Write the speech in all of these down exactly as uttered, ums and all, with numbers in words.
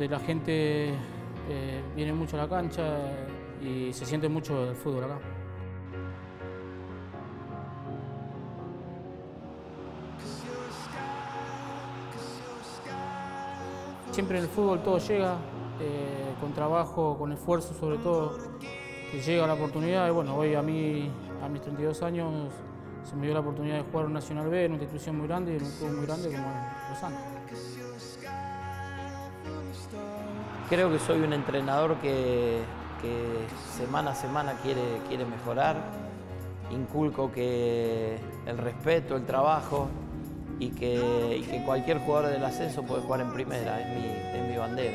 donde la gente eh, viene mucho a la cancha y se siente mucho el fútbol acá. Siempre en el fútbol todo llega, eh, con trabajo, con esfuerzo sobre todo, que llega la oportunidad. Y bueno, hoy a mí, a mis treinta y dos años, se me dio la oportunidad de jugar en Nacional B, en una institución muy grande, en un club muy grande como Los Andes. Creo que soy un entrenador que, que semana a semana quiere, quiere mejorar. Inculco que el respeto, el trabajo y que, y que cualquier jugador del ascenso puede jugar en primera, es mi, es mi bandera.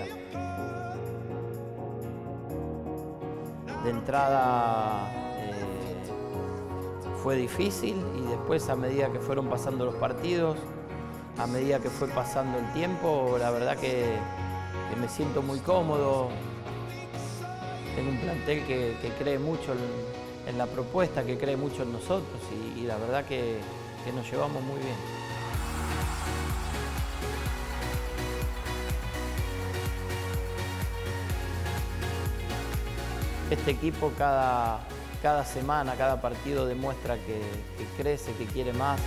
De entrada eh, fue difícil y después, a medida que fueron pasando los partidos, a medida que fue pasando el tiempo, la verdad que, que me siento muy cómodo. Tengo un plantel que, que cree mucho en, en la propuesta, que cree mucho en nosotros y, y la verdad que, que nos llevamos muy bien. Este equipo cada, cada semana, cada partido demuestra que, que crece, que quiere más.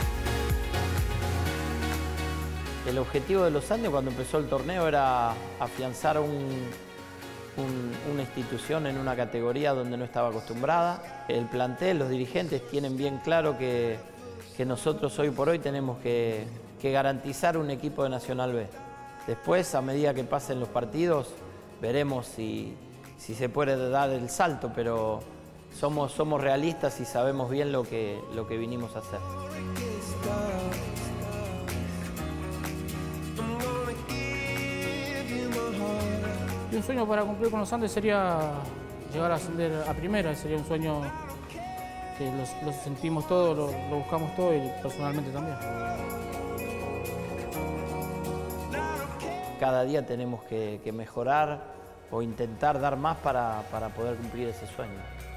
El objetivo de Los Andes cuando empezó el torneo era afianzar un, un, una institución en una categoría donde no estaba acostumbrada. El plantel, los dirigentes tienen bien claro que, que nosotros hoy por hoy tenemos que, que garantizar un equipo de Nacional B. Después, a medida que pasen los partidos, veremos si, si se puede dar el salto, pero somos, somos realistas y sabemos bien lo que, lo que vinimos a hacer. Y un sueño para cumplir con Los Andes sería llegar a ascender a primera, sería un sueño que lo sentimos todos, lo, lo buscamos todos y personalmente también. Cada día tenemos que, que mejorar o intentar dar más para, para poder cumplir ese sueño.